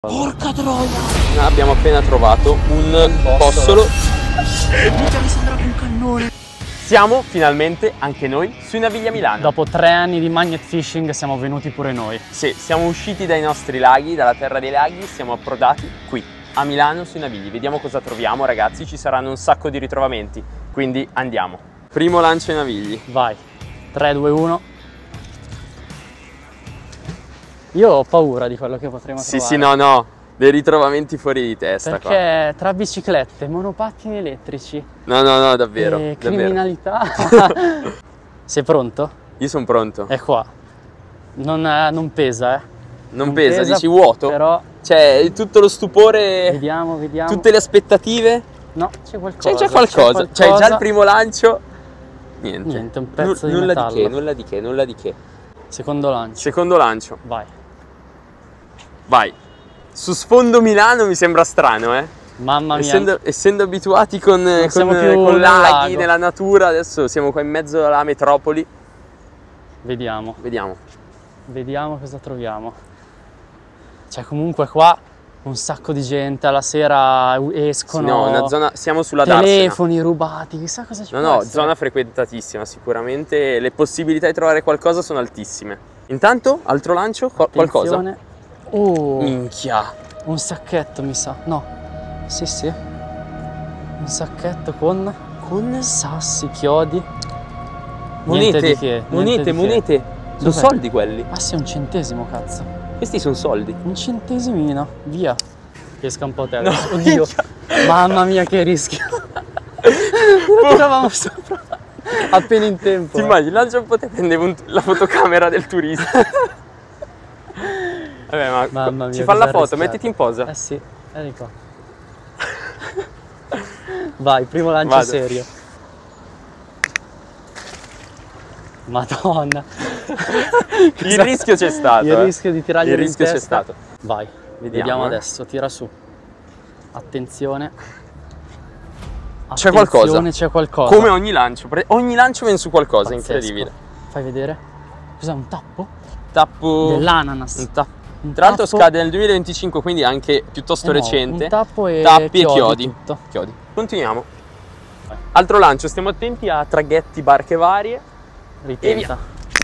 Porca troia! Abbiamo appena trovato un bossolo. Mica mi sembrava un cannone. Siamo finalmente anche noi sui Naviglia Milano. Dopo 3 anni di magnet fishing siamo venuti pure noi. Sì, siamo usciti dai nostri laghi, dalla terra dei laghi, siamo approdati qui a Milano sui Navigli. Vediamo cosa troviamo, ragazzi, ci saranno un sacco di ritrovamenti, quindi andiamo. Primo lancio ai Navigli. Vai, 3, 2, 1. Io ho paura di quello che potremo trovare. Sì, no, dei ritrovamenti fuori di testa. Perché qua. tra biciclette, monopattini elettrici No, davvero. e criminalità. Sei pronto? Io sono pronto. È qua. Non pesa, eh. Non pesa, dici vuoto? Però c'è tutto lo stupore. Vediamo. Tutte le aspettative. No, c'è qualcosa. C'è già qualcosa. C'è già il primo lancio. Niente, un pezzo di nulla metallo. Nulla di che. Secondo lancio. Secondo lancio. Vai. Su sfondo Milano mi sembra strano, eh. Mamma mia. Essendo abituati con nel laghi, lago. nella natura, adesso siamo qua in mezzo alla metropoli. Vediamo cosa troviamo. C'è comunque qua un sacco di gente, alla sera escono. Sì, no, una zona, siamo sulla Darsena. Telefoni rubati, chissà cosa ci può essere. Zona frequentatissima sicuramente, le possibilità di trovare qualcosa sono altissime. Intanto, altro lancio, qualcosa? Oh, minchia. Un sacchetto mi sa, no, sì, un sacchetto con sassi, chiodi. Monete. Sono soldi quelli. Ah sì, un centesimo, cazzo. Questi sono soldi. Un centesimino, via. Esca un po' te No, adesso. Oddio, mamma mia che rischio. Lo tiravamo sopra appena in tempo. Ti immagini, l'altro un po' te prendevo la fotocamera del turista. Vabbè, Mamma mia, ci fa la foto, rischiato. mettiti in posa. Eh sì, vieni qua. Vai, primo lancio serio. Madonna. Il rischio c'è stato. Il rischio di tirargli il rischio in c'è testa. stato. Vai, vediamo adesso, tira su. Attenzione. C'è qualcosa. C'è qualcosa. Come ogni lancio viene su qualcosa. Pazzesco. Incredibile. Fai vedere. Cos'è, un tappo? Tappo dell'ananas. Un tappo. Tra l'altro scade nel 2025, quindi anche piuttosto recente. Un tappo e tappi chiodi. e chiodi. Continuiamo. Vai. Altro lancio, stiamo attenti a traghetti, barche varie. Ritenta.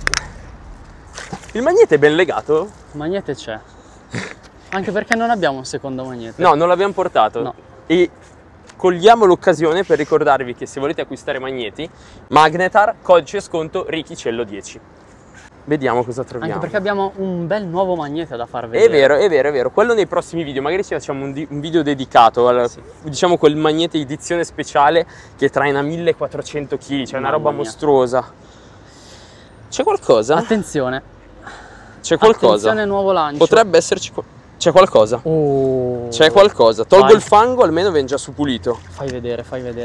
Il magnete è ben legato? Il magnete c'è. Anche perché non abbiamo un secondo magnete. No, non l'abbiamo portato. No. E cogliamo l'occasione per ricordarvi che se volete acquistare magneti, Magnetar, codice sconto Richicello 10. Vediamo cosa troviamo. Anche perché abbiamo un bel nuovo magnete da far vedere. È vero. Quello nei prossimi video, magari ci facciamo un video dedicato al, diciamo, quel magnete edizione speciale che traina 1400 kg, cioè una roba mostruosa. C'è qualcosa? Attenzione. C'è qualcosa. Attenzione, nuovo lancio. Potrebbe esserci c'è qualcosa. Oh. C'è qualcosa. Tolgo il fango, almeno viene già su pulito. Fai vedere.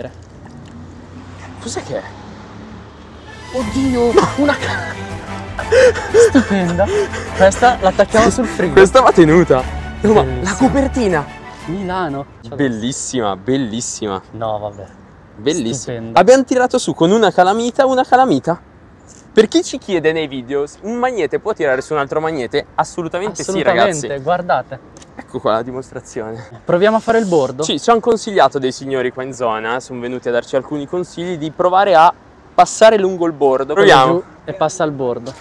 Cos'è che è? Oddio, una stupenda. Questa l'attacchiamo sul frigo. Questa va tenuta. No, ma la copertina. Milano. Bellissima. No, vabbè. Bellissima. Stupenda. Abbiamo tirato su con una calamita. Per chi ci chiede nei video, un magnete può tirare su un altro magnete? Assolutamente sì, ragazzi. Guardate. Ecco qua la dimostrazione. Proviamo a fare il bordo? Sì, ci hanno consigliato dei signori qua in zona, sono venuti a darci alcuni consigli di provare a passare lungo il bordo. Proviamo. Giù e passa al bordo.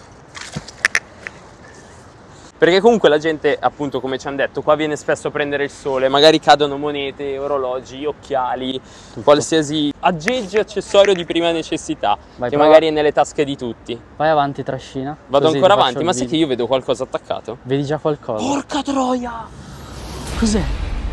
Perché comunque la gente, appunto, come ci hanno detto, qua viene spesso a prendere il sole, magari cadono monete, orologi, occhiali, qualsiasi aggeggio e accessorio di prima necessità, che magari è nelle tasche di tutti. Vai avanti, trascina. Vado ancora avanti, ma sai che io vedo qualcosa attaccato? Vedi già qualcosa. Porca troia! Cos'è?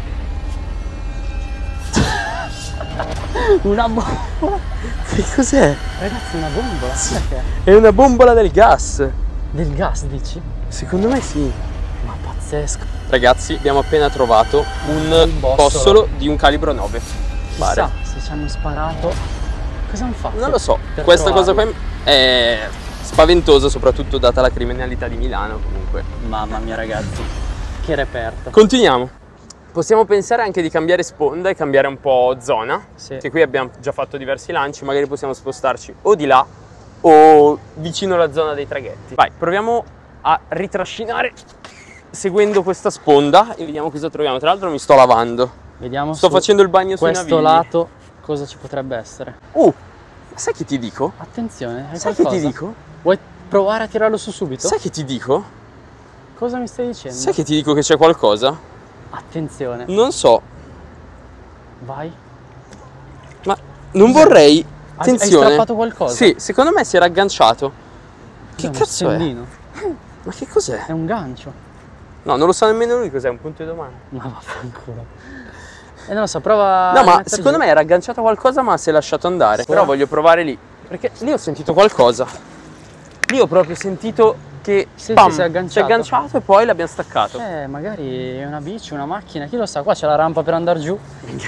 Una bombola. Che cos'è? Ragazzi, una bombola. Sì. È una bombola del gas. Del gas, dici? Secondo me sì. Ma pazzesco. Ragazzi, abbiamo appena trovato un bossolo di un calibro 9. Chissà se ci hanno sparato. Cosa hanno fatto? Non lo so. Questa cosa qua è spaventosa, soprattutto data la criminalità di Milano comunque. Mamma mia, ragazzi. Che reperto. Continuiamo. Possiamo pensare anche di cambiare sponda e cambiare un po' zona. Sì. Che qui abbiamo già fatto diversi lanci, magari possiamo spostarci o di là o vicino alla zona dei traghetti. Vai, proviamo a ritrascinare seguendo questa sponda e vediamo cosa troviamo. Tra l'altro mi sto lavando. Vediamo. Sto facendo il bagno sui navigli. Questo lato cosa ci potrebbe essere? Ma sai che ti dico? Attenzione, hai Sai qualcosa? che ti dico? Vuoi provare a tirarlo su subito? Sai che ti dico? Cosa mi stai dicendo? Sai che ti dico che c'è qualcosa? Attenzione. Non so, Vai. ma non vorrei. Hai Attenzione. strappato qualcosa? Sì, secondo me si era agganciato. Che Cos'è, un cazzo è? accendino? Ma che cos'è? È un gancio. No, non lo sa nemmeno lui cos'è, un punto di domanda. Ma vaffanculo. E non lo so, prova. No, a ma mettere secondo giù. me era agganciato a qualcosa ma si è lasciato andare. Però voglio provare lì. Perché lì ho sentito qualcosa. Lì ho proprio sentito che Sì, pam, sì, si è agganciato. si è agganciato e poi l'abbiamo staccato. Magari è una bici, una macchina, chi lo sa, qua c'è la rampa per andare giù.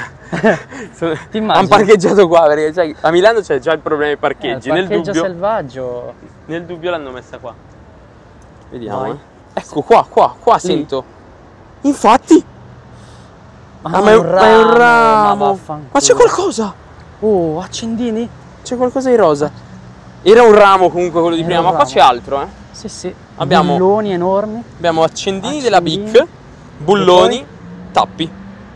Ti immagini? Hanno parcheggiato qua perché cioè, a Milano c'è già il problema dei parcheggi. Il Nel parcheggio dubbio, selvaggio. nel dubbio l'hanno messa qua. Vediamo. Vai. Ecco qua Lì. sento. Infatti. Ma Ma è un ramo. vaffanculo. Ma c'è qualcosa. Oh, accendini? C'è qualcosa di rosa. Era un ramo comunque quello di Era prima, un ma qua ramo. c'è altro, eh. Sì, sì. Abbiamo- bulloni enormi. Abbiamo accendini della Accendini. BIC, bulloni, tappi.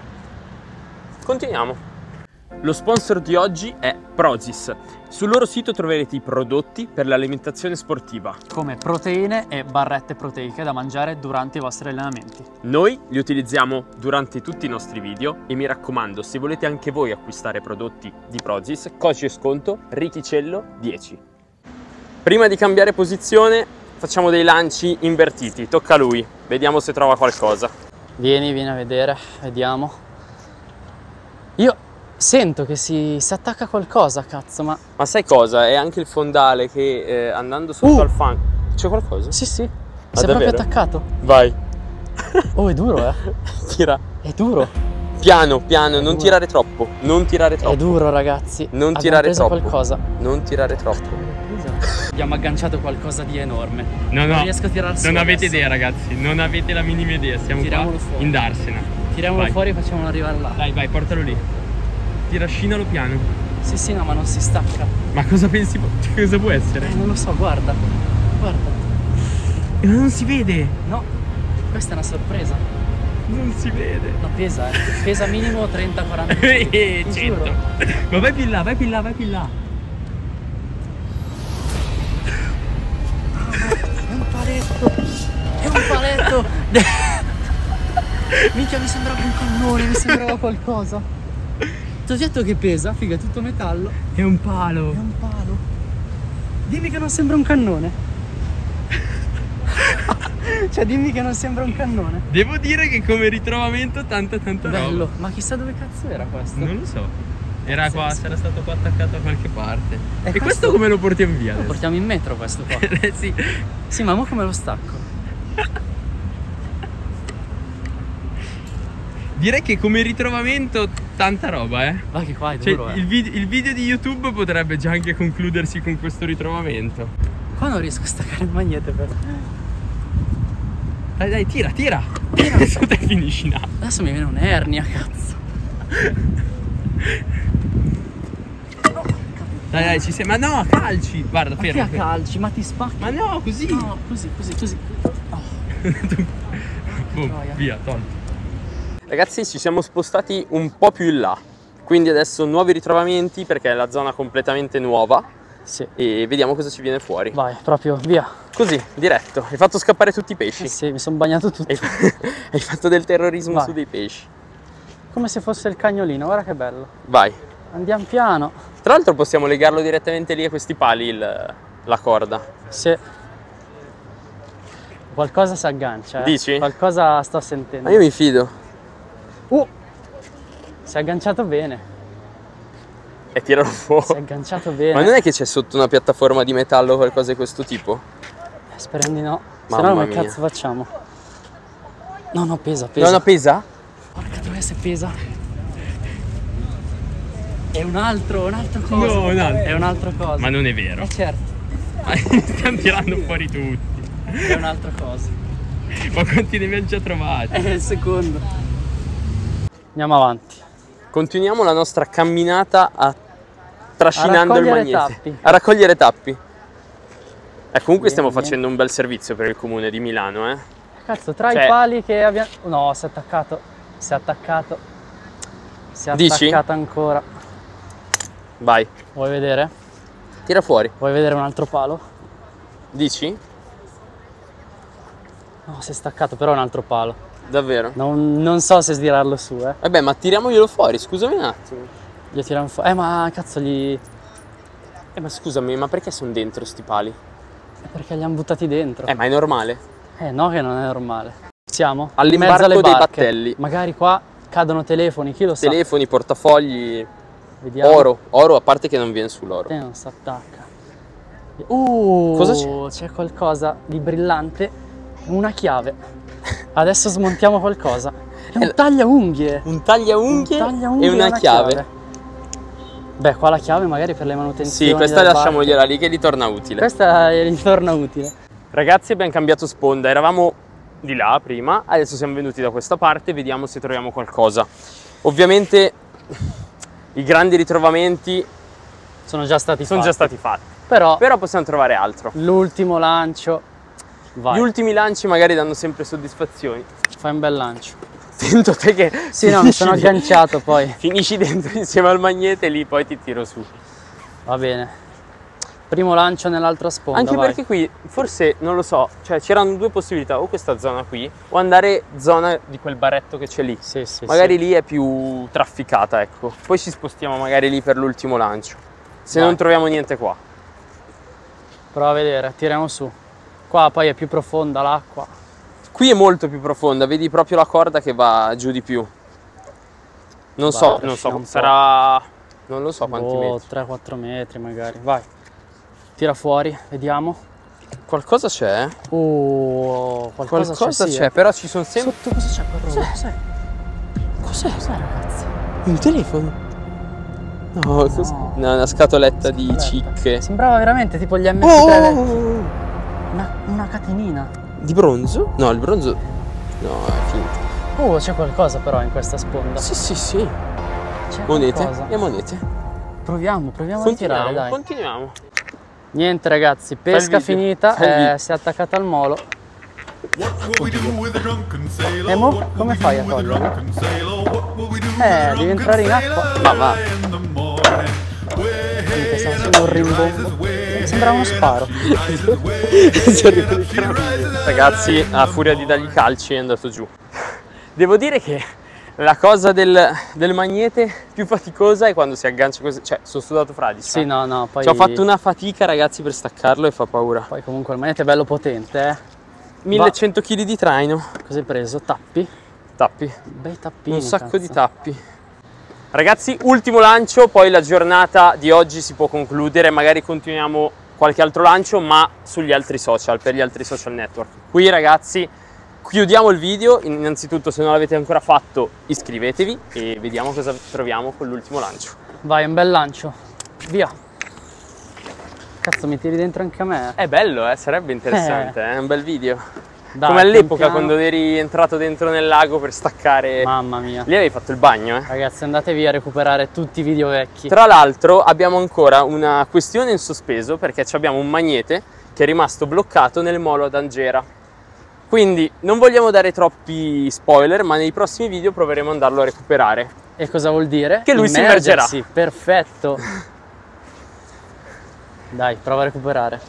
Continuiamo. Lo sponsor di oggi è Prozis. Sul loro sito troverete i prodotti per l'alimentazione sportiva. Come proteine e barrette proteiche da mangiare durante i vostri allenamenti. Noi li utilizziamo durante tutti i nostri video e mi raccomando, se volete anche voi acquistare prodotti di Prozis, codice sconto Riticello 10. Prima di cambiare posizione facciamo dei lanci invertiti, tocca a lui, vediamo se trova qualcosa. Vieni a vedere, vediamo. Io sento che si attacca a qualcosa, cazzo, ma... Ma sai cosa? È anche il fondale che andando sotto al fango... C'è qualcosa? Sì, sì, Ma si è proprio davvero? attaccato. Vai, Oh, è duro, tira. È duro. Piano, piano, non tirare troppo, non tirare È troppo. duro, ragazzi. Non Abbiamo tirare preso troppo. qualcosa. Non tirare troppo. Abbiamo agganciato qualcosa di enorme. No, Non riesco a tirar su non avete adesso. idea ragazzi, non avete la minima idea, siamo Tiriamolo qua fuori. in Darsena. Tiriamolo Vai. fuori e facciamolo arrivare là. Vai, portalo lì. Tirascinalo piano. Sì, sì, no, ma non si stacca. Ma cosa pensi? Cosa può essere? Non lo so, guarda. Guarda. Ma non si vede! No, questa è una sorpresa. Non si vede! No, pesa, pesa minimo 30-40 kg. Ti 100! giuro. Ma vai più in là, vai più in là, vai più in là! È un paletto. È un paletto. Minchia, mi sembrava un cannone, mi sembrava qualcosa. Ti ho detto che pesa, figa, è tutto metallo. È un palo! È un palo. Dimmi che non sembra un cannone. Cioè, dimmi che non sembra un cannone. Devo dire che come ritrovamento tanta Bello, ma chissà dove cazzo era questo? Non lo so. Era qua, sarà stato qua attaccato da qualche parte. E E questo questo come lo portiamo via Lo adesso? portiamo in metro questo qua. Sì. Sì, ma mo come lo stacco? Direi che come ritrovamento tanta roba, eh. Va che qua è Cioè, duro, il video di YouTube potrebbe già anche concludersi con questo ritrovamento. Qua non riesco a staccare il magnete per... Dai, tira! Adesso te finisci in acqua. Adesso mi viene un'ernia, cazzo. Dai, ci sei. Ma no, calci! Guarda, Ma che fermo. a calci? Ma ti spacchi? Ma no, così! No, così. Oh, Boom, troia. via, tolto. Ragazzi, ci siamo spostati un po' più in là. Quindi adesso nuovi ritrovamenti perché è la zona completamente nuova. sì. E vediamo cosa ci viene fuori. Vai, proprio, via. Così, diretto. Hai fatto scappare tutti i pesci. Sì, mi sono bagnato tutto. Hai fatto del terrorismo Vai. su dei pesci. Come se fosse il cagnolino, guarda che bello. Vai. Andiamo piano. Tra l'altro possiamo legarlo direttamente lì a questi pali la corda. Sì. Qualcosa si aggancia, eh. Dici? Qualcosa sto sentendo. Ma io mi fido. Si è agganciato bene. E tiralo Si è fuori. agganciato bene. Ma non è che c'è sotto una piattaforma di metallo o qualcosa di questo tipo? Speriamo di no. Se Mamma no, come mia. cazzo facciamo? No, pesa. No, pesa? Porca troia se pesa. È un'altra cosa. No, un altro. È un'altra cosa. Ma non è vero. Certo, Stiamo tirando fuori tutti. è un'altra cosa. Ma quanti ne abbiamo già trovati? È il secondo. Andiamo avanti. Continuiamo la nostra camminata trascinando il raccogliere magnete. tappi. A raccogliere tappi. Comunque stiamo Bene. facendo un bel servizio per il comune di Milano, eh. Cazzo, tra Cioè- i pali che abbiamo... No, si è attaccato. Si è attaccato. Si è Dici? attaccato ancora. Vai, Vuoi vedere? tira fuori. Vuoi vedere un altro palo? Dici? No, si è staccato, però è un altro palo. Davvero? Non so se stirarlo su, Vabbè, ma tiriamoglielo fuori, scusami un attimo. Gli tiriamo fuori. Ma cazzo gli... Ma scusami, ma perché sono dentro sti pali? Perché li hanno buttati dentro. Ma è normale. No, che non è normale. Siamo in All'imbarco mezzo alle dei barche. battelli. Magari qua cadono telefoni, chi lo sa. Telefoni, portafogli, Vediamo. oro, a parte che non viene sull'oro. Non si attacca. Cosa Cosa c'è? C'è qualcosa di brillante. Una chiave. Adesso smontiamo qualcosa. È un tagliaunghie. Un tagliaunghie, Un tagliaunghie e una chiave. Beh, qua la chiave magari per le manutenzioni. Sì, questa delle lasciamogliela barche. lì che gli torna utile. Questa gli torna utile. Ragazzi, abbiamo cambiato sponda, eravamo di là prima, adesso siamo venuti da questa parte, vediamo se troviamo qualcosa. Ovviamente i grandi ritrovamenti Sono già stati fatti, Però però possiamo trovare altro. l'ultimo lancio. Vai. Gli ultimi lanci magari danno sempre soddisfazioni. Fai un bel lancio. Sento te che Sì, no, mi sono finisci agganciato poi. Finisci dentro insieme al magnete e lì poi ti tiro su. Va bene. Primo lancio nell'altra sponda. Anche vai. perché qui, forse, non lo so, cioè c'erano due possibilità, o questa zona qui, o andare zona di quel baretto che c'è lì. Sì, sì, Magari sì. lì è più trafficata, ecco. Poi ci spostiamo magari lì per l'ultimo lancio. Se Vai. non troviamo niente qua. Prova a vedere, tiriamo su. Qua poi è più profonda l'acqua. Qui è molto più profonda, vedi proprio la corda che va giù di più. Non so, trascina un po'. sarà... Non lo so quanti metri. 3-4 metri magari. Vai. Tira fuori, vediamo. Qualcosa c'è? Qualcosa c'è, sì, c'è, però ci sono sempre... Sotto cosa c'è quel rogo? Cos'è? Cos'è? Cos'è, ragazzi? Un telefono? No, cos'è? No, una scatoletta di cicche. Sembrava veramente tipo gli MP3 vecchi. Oh! Una catenina. Di bronzo? No, il bronzo... No, è finto. C'è qualcosa però in questa sponda. Sì, sì, sì. C'è Monete? qualcosa. E monete? Proviamo a tirare, dai. Continuiamo. Niente ragazzi, pesca finita, si è attaccata al molo. E mo come fai a toglierlo? Devi entrare in acqua. Ma va. Che sta facendo un rimbombo. Sembra uno sparo. Ragazzi, a furia di dargli calci è andato giù. Devo dire che la cosa del magnete più faticosa è quando si aggancia così. Cioè, sono sudato fradicio. Sì, no, poi... Ci ho fatto una fatica, ragazzi, per staccarlo e fa paura. Poi comunque il magnete è bello potente, 1100 kg di traino. Cosa hai preso? Tappi? Tappi. Bei tappini. Un sacco cazzo. di tappi. Ragazzi, ultimo lancio, poi la giornata di oggi si può concludere, magari continuiamo qualche altro lancio, ma sugli altri social, per gli altri social network. Qui ragazzi, chiudiamo il video. Innanzitutto, se non l'avete ancora fatto, iscrivetevi e vediamo cosa troviamo con l'ultimo lancio. Vai, un bel lancio. Via. Cazzo, mi tiri dentro anche a me. È bello, sarebbe interessante, è un bel video. Dai, come all'epoca pian piano. quando eri entrato dentro nel lago per staccare. Mamma mia. Lì avevi fatto il bagno, Ragazzi, andatevi a recuperare tutti i video vecchi. Tra l'altro abbiamo ancora una questione in sospeso, perché abbiamo un magnete che è rimasto bloccato nel molo ad Angera. Quindi non vogliamo dare troppi spoiler, ma nei prossimi video proveremo ad andarlo a recuperare. E cosa vuol dire? Che lui si immergerà. Sì, perfetto. Dai, prova a recuperare.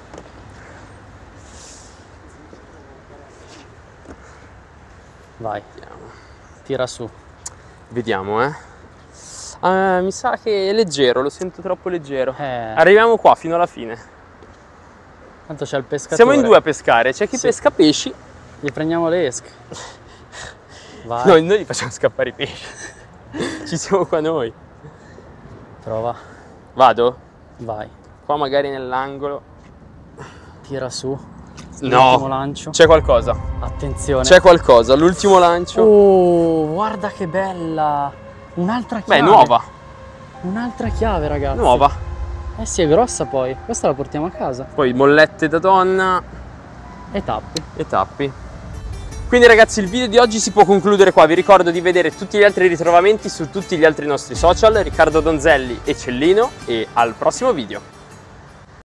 Vai, tira su. Vediamo, mi sa che è leggero, lo sento troppo leggero. Eh. Arriviamo qua fino alla fine. Tanto c'è il pescatore. Siamo in due a pescare, c'è chi Sì. pesca pesci. Gli prendiamo le esche. Vai. Noi gli facciamo scappare i pesci. Ci siamo qua noi. Prova. Vado? Vai. Qua magari nell'angolo. Tira su. No. L'ultimo lancio. C'è qualcosa. Attenzione. C'è qualcosa, l'ultimo lancio. Guarda che bella. Un'altra chiave. Beh, nuova. Un'altra chiave, ragazzi. Nuova. Eh sì, è grossa poi. Questa la portiamo a casa. Poi mollette da donna E tappi. e tappi. Quindi ragazzi, il video di oggi si può concludere qua. Vi ricordo di vedere tutti gli altri ritrovamenti su tutti gli altri nostri social, Riccardo Donzelli e Cellino, e al prossimo video.